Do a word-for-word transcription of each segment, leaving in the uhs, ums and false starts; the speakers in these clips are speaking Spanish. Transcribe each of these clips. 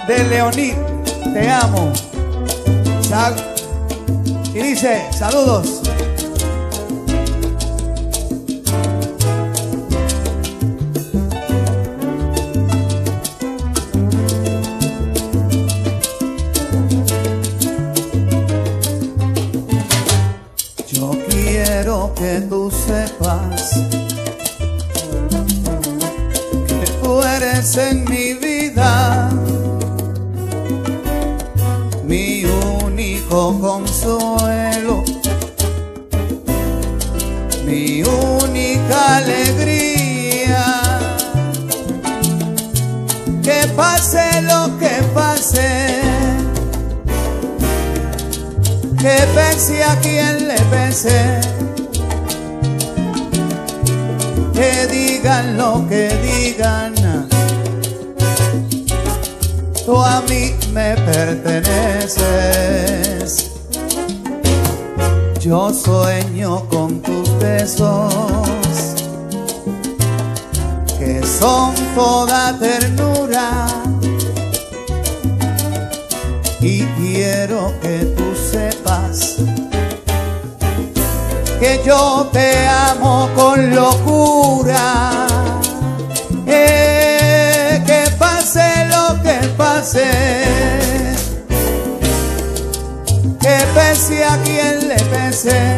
de Leonid, te amo. Sal y dice, saludos. Yo quiero que tú sepas que tú eres en mi vida mi único consuelo, mi única alegría. Que pase lo que pase, que pese a quien le pese, que digan lo que digan, tú a mí me perteneces. Yo sueño con tus besos, que son toda ternura, y quiero que tú sepas que yo te amo con locura. Eh, que pase lo que pase, que pese a quien le pese,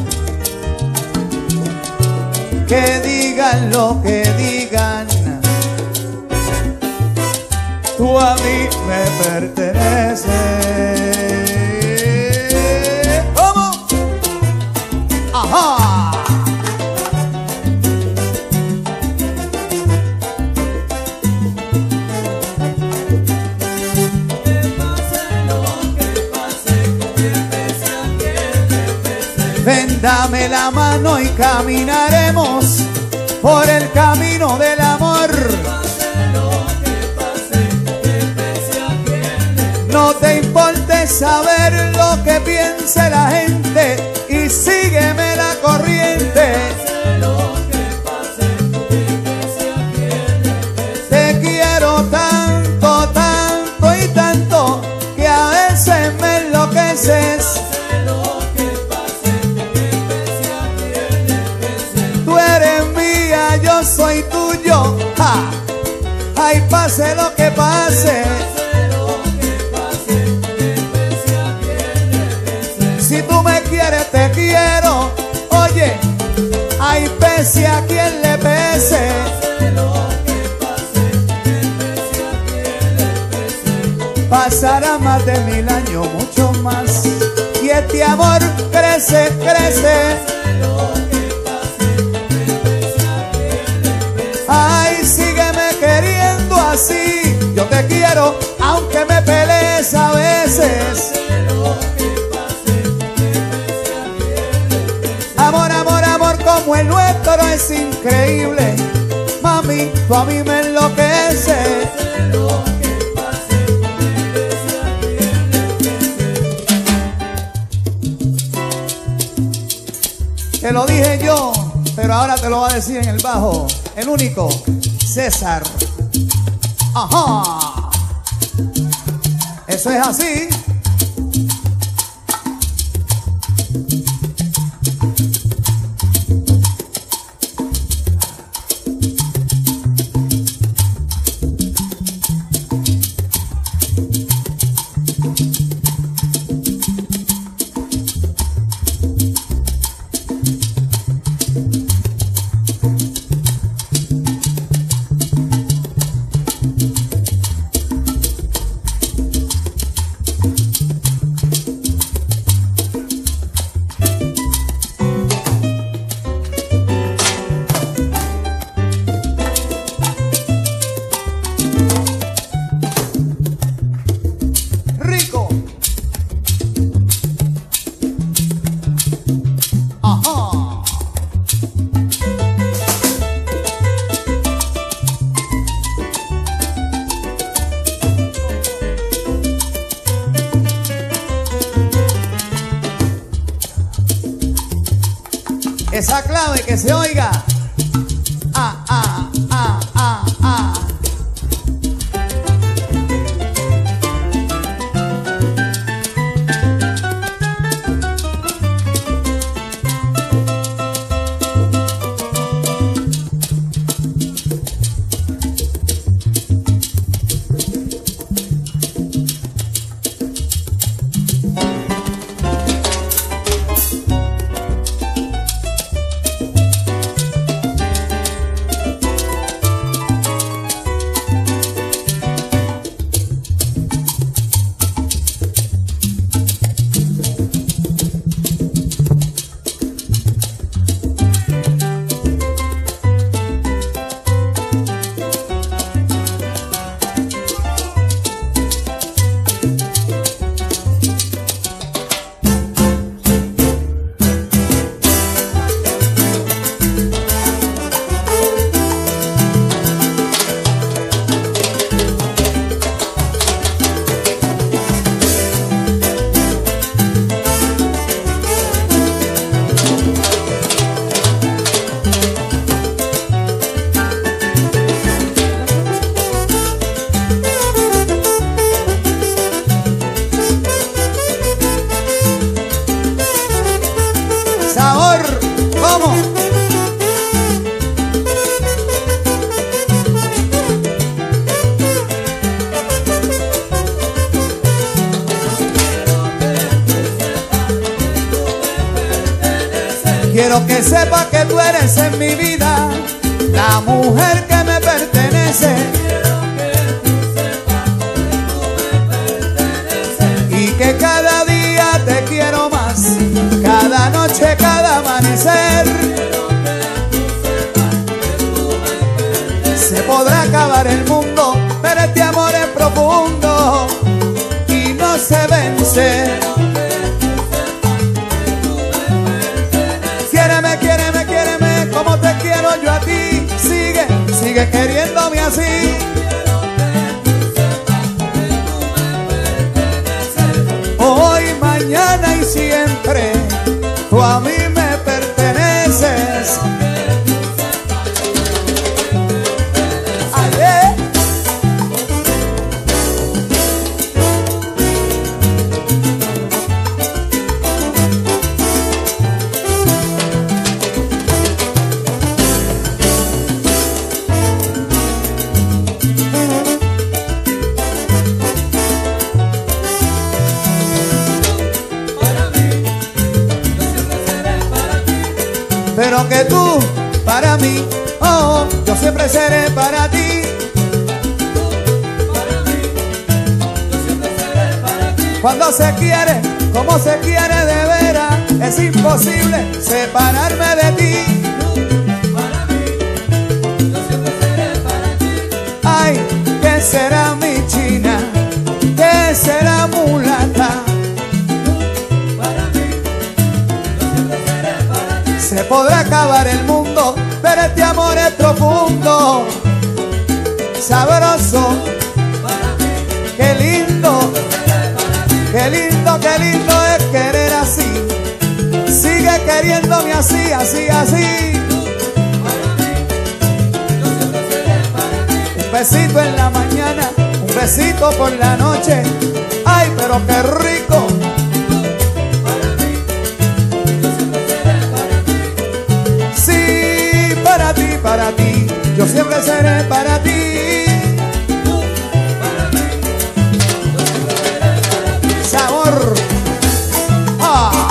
que digan lo que digan, tú a mí me perteneces. ¿Cómo? ¡Ajá! Ven, dame la mano y caminaremos por el camino del amor. No te importe saber lo que piense la gente y sígueme la corriente. Te quiero tanto, tanto y tanto que a veces me enloqueces. Yo soy tuyo, ja. Ay, pase lo que pase, si tú me quieres te quiero. Oye, ay, pese a quien le pese, pasará más de mil años, mucho más, y este amor crece, crece. Ay, sígueme queriendo así. Yo te quiero aunque me pelees a veces. Amor, amor, amor como el nuestro es increíble. Mami, tú a mí me enloqueces. Te lo dije yo, pero ahora te lo voy a decir en el bajo. El único, César. Ajá. Eso es así. Esa clave que se oiga. Ah, ah, ah, ah, ah. Quiero que sepa que tú eres en mi vida la mujer que me pertenece. Quiero que tú sepas que tú me perteneces. Y que cada día te quiero más, cada noche, cada amanecer. Quiero que tú sepas que tú me perteneces. Se podrá acabar el mundo, pero este amor es profundo y no se vence. Quiéreme, quiéreme, quiéreme como te quiero yo a ti. Sigue, sigue queriéndome así. Hoy, mañana y siempre, tú a mí me perteneces. Ale. Pero que tú, para mí, oh, yo siempre seré para ti. Para mí, yo siempre seré para ti. Cuando se quiere, como se quiere de veras, es imposible separarme de ti. Para mí, yo siempre seré para ti. Ay, ¿qué será mi china? ¿Qué será mulata? Para mí, yo siempre seré para ti. Se podrá acabar el mundo, pero este amor es profundo, sabroso. Para mí, Qué lindo, seré para ti. qué lindo, qué lindo es querer así. Sigue queriéndome así, así, así. Para mí, yo siempre seré para ti. Un besito en la mañana, un besito por la noche. Ay, pero qué rico. Para mí, yo siempre seré para ti. Sí, para ti, para ti, yo siempre seré para ti. Para mí, yo siempre seré para ti. Sabor. Ah.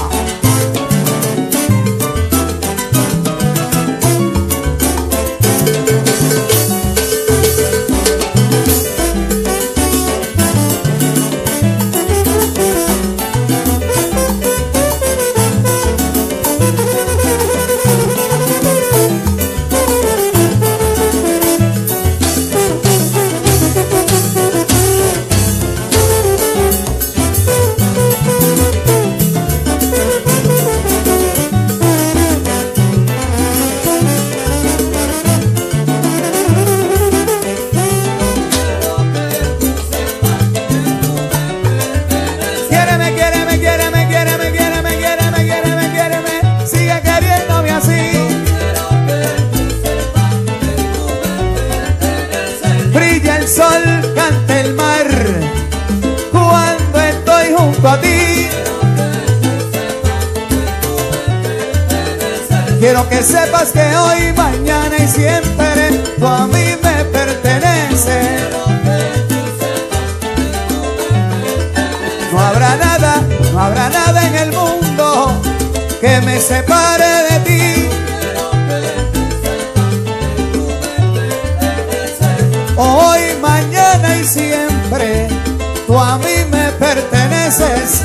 Quiéreme, quiéreme, quiéreme, quiéreme, quiéreme, quiéreme, quiéreme, quiéreme. Sigue queriéndome así. Brilla el sol, canta el mar cuando estoy junto a ti. Quiero que sepas que hoy, mañana y siempre tú a mí me perteneces. No habrá nada, no habrá nada en el mundo que me separe de ti. Hoy, mañana y siempre tú a mí me perteneces.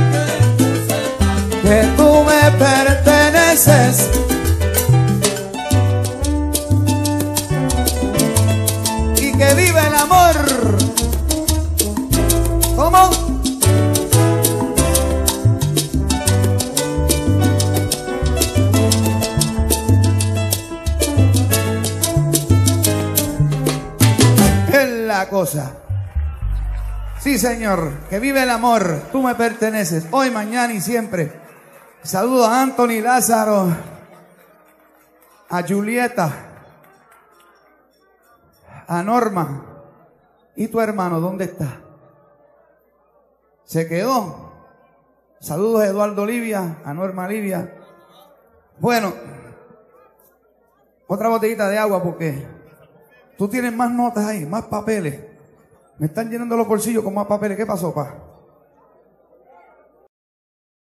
Que tú me perteneces. Y que vive el amor. ¿Cómo? Es la cosa. Sí, señor, que vive el amor. Tú me perteneces hoy, mañana y siempre. Saludo a Anthony Lázaro, a Julieta, a Norma. ¿Y tu hermano dónde está? ¿Se quedó? Saludos a Eduardo Olivia, a Norma Olivia. Bueno, otra botellita de agua porque tú tienes más notas ahí, más papeles. Me están llenando los bolsillos con más papeles. ¿Qué pasó, pa?